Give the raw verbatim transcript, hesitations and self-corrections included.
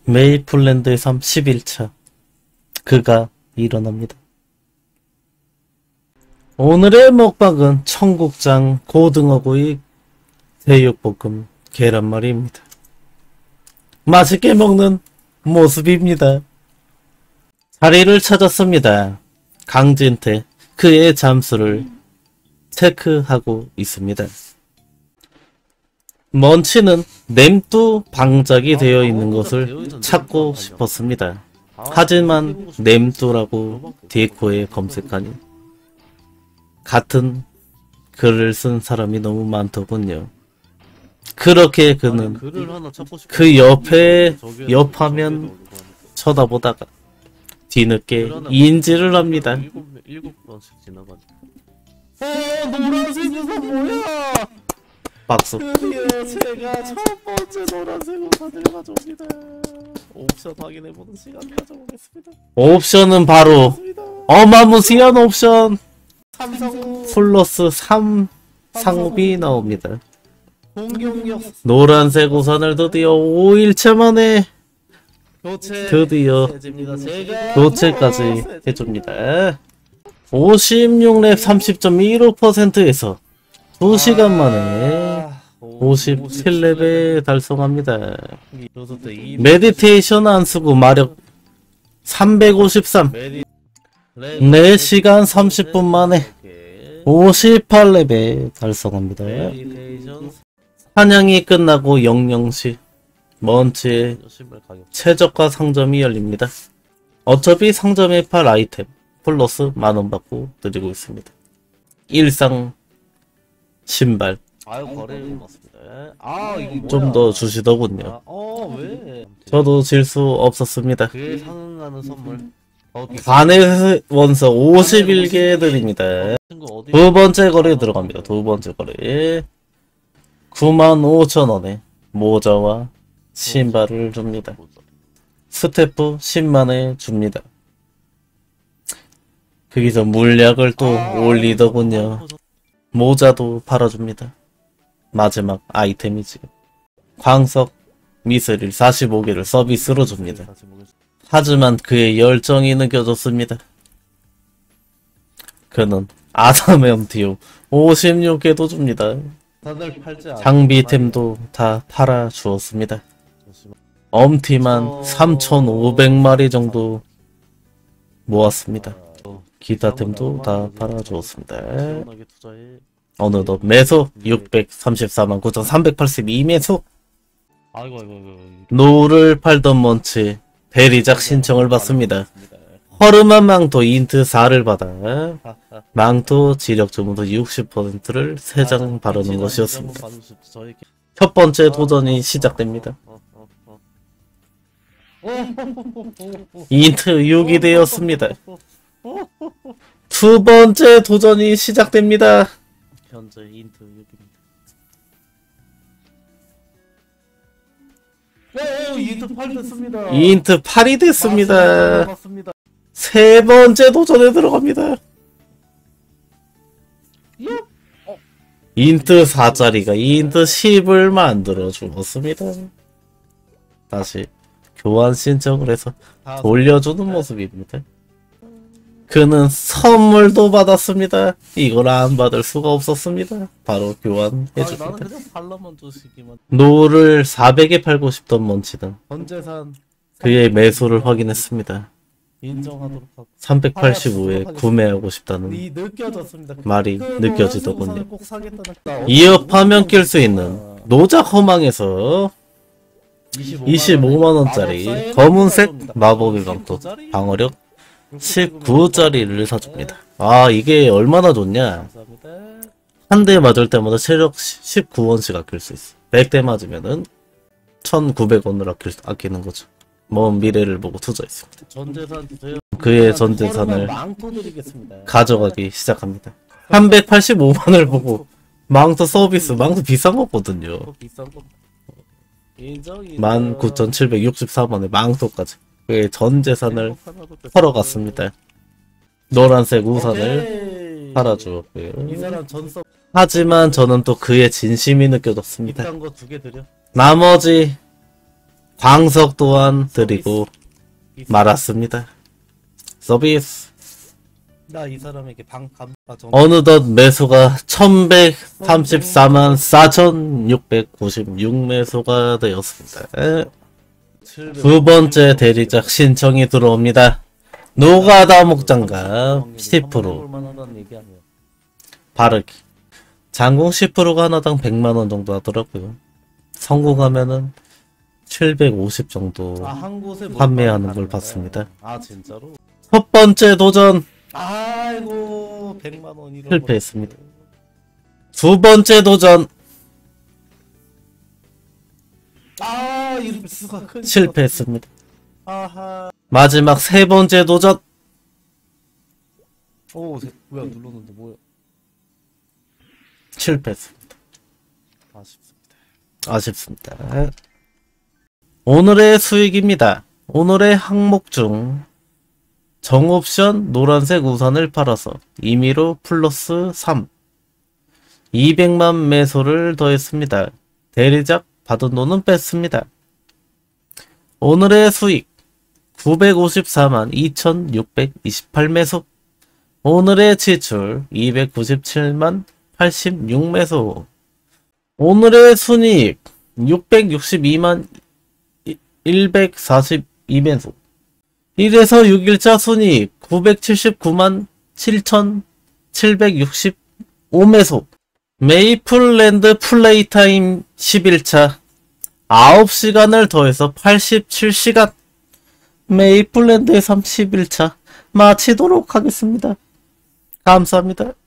메이플랜드의 삶 십일 차. 그가 일어납니다. 오늘의 먹방은 청국장, 고등어구이, 새우볶음, 계란말이입니다. 맛있게 먹는 모습입니다. 자리를 찾았습니다. 강진태, 그의 잠수를 체크하고 있습니다. 먼치는 냄두 방작이 되어 있는 것을 찾고 싶었습니다. 하지만 냄두라고 디코에 검색하니 같은 글을 쓴 사람이 너무 많더군요. 그렇게 그는 그 옆에 옆화면 쳐다보다가 뒤늦게 인지를 합니다. 어, 노란색 우산 뭐야? 박수. 드디어 제가 첫 번째 노란색 우산을 가져옵니다. 옵션 확인해보는 시간 가져보겠습니다. 옵션은 바로 어마무시한 옵션 삼성 플러스 삼 상업이 나옵니다. 공격력 노란색 우산을 드디어 오 일째 만에 교체 드디어 해줍니다. 제가 교체까지 해줍니다. 오십육 랩 삼십 점 일오 퍼센트에서 두 시간 만에 오십칠 랩에 달성합니다. 메디테이션 안 쓰고 마력 삼백오십삼, 네 시간 삼십 분 만에 오십팔 랩에 달성합니다. 사냥이 끝나고 영영 시 먼치의 최저가 상점이 열립니다. 어차피 상점에 팔 아이템 플러스 만원 받고 드리고 있습니다. 일상 신발 아유 거래를 맞습니다. 아 이게 좀 더 주시더군요. 아, 어 왜? 저도 질 수 없었습니다. 그에 상응하는 선물. 어, 간의 원서 오십일 개 드립니다. 친구 어디? 두 번째 거래 들어갑니다. 두 번째 거래 구만 오천 원에 모자와 신발을 줍니다. 스태프 십만에 줍니다. 거기서 물약을 또 올리더군요. 모자도 팔아줍니다. 마지막 아이템이지. 광석 미스릴 사십오 개를 서비스로 줍니다. 하지만 그의 열정이 느껴졌습니다. 그는 아담엠티오 오십육 개도 줍니다. 다들 팔지 않아. 장비템도 다 팔아주었습니다. 엄티만 삼천오백 마리 정도 모았습니다. 기타템도 다 팔아주었습니다. 시원하게 투자해. 어느덧 매수 육백삼십사만 구천삼백팔십이 매수. 아이고 아이고 아이고. 노를 팔던 먼치 대리작 신청을 받습니다. 허름한 망토 인트 사를 받아 망토 지력 주문도 육십 퍼센트를 세 장 바르는 것이었습니다. 첫 번째 도전이 시작됩니다. 인트 육이 되었습니다. 두 번째 도전이 시작됩니다. 현재 인트 육입니다. 오, 인트 팔 됐습니다. 인트 팔이 됐습니다. 맞습니다. 세 번째 도전에 들어갑니다. 인트 사짜리가 인트 십을 만들어 주었습니다. 다시 교환 신청을 해서 돌려주는 모습입니다. 그는 선물도 받았습니다. 이걸 안 받을 수가 없었습니다. 바로 교환해줍니다. 노를 사백에 팔고 싶던 먼치는 그의 매수를 확인했습니다. 인정하도록 하고 삼백팔십오에 구매하고 싶다는 말이 느껴지더군요. 꼭 사겠다는 이업하면 낄 수 있는 노작 허망에서 이십오만 원짜리 검은색 마법의 망토 방어력 십구 짜리를 사줍니다. 아, 이게 얼마나 좋냐. 한 대 맞을 때마다 체력 십구 원씩 아낄 수 있어. 백 대 맞으면은 천구백 원을 아낄, 아끼는 거죠. 먼 미래를 보고 투자했습니다. 그의 전 재산을 가져가기 시작합니다. 삼백팔십오만 원을 보고 망토 서비스, 망토 비싼 거거든요. 만 구천칠백육십사 원에 망토까지 그의 전 재산을 털어갔습니다. 노란색 우산을 팔아주었고요. 하지만 저는 또 그의 진심이 느껴졌습니다. 나머지 광석 또한 드리고 말았습니다. 서비스. 나 이 사람에게 방감 어느덧 매수가 천백삼십사만 사천육백구십육 매수가 되었습니다. 두 번째 대리작 신청이 들어옵니다. 노가다 목장갑 십 퍼센트 바르기. 장공 십 퍼센트가 하나당 백만 원 정도 하더라고요. 성공하면은 칠백오십 정도 아, 한 곳에 판매하는 걸 봤습니다. 아 진짜로? 첫 번째 도전 아이고 백만 원 이런 실패했습니다. 두 번째 도전 아 이럴 수가 큰 실패했습니다. 아하. 마지막 세 번째 도전 오 뭐야 눌렀는데 뭐야? 실패했습니다. 아쉽습니다. 아쉽습니다. 오늘의 수익입니다. 오늘의 항목 중 정옵션 노란색 우산을 팔아서 임의로 플러스 삼 이백만 매수를 더했습니다. 대리작 받은 돈은 뺐습니다. 오늘의 수익 구백오십사만 이천육백이십팔 매수. 오늘의 지출 이백구십칠만 팔십육 매수. 오늘의 순이익 육백육십이만 일백사십이 매수. 일에서 육 일차 순이익 구백칠십구만 칠천칠백육십오 매수. 메이플랜드 플레이타임 십 일차 아홉 시간을 더해서 팔십칠 시간. 메이플랜드의 삼십 일차 마치도록 하겠습니다. 감사합니다.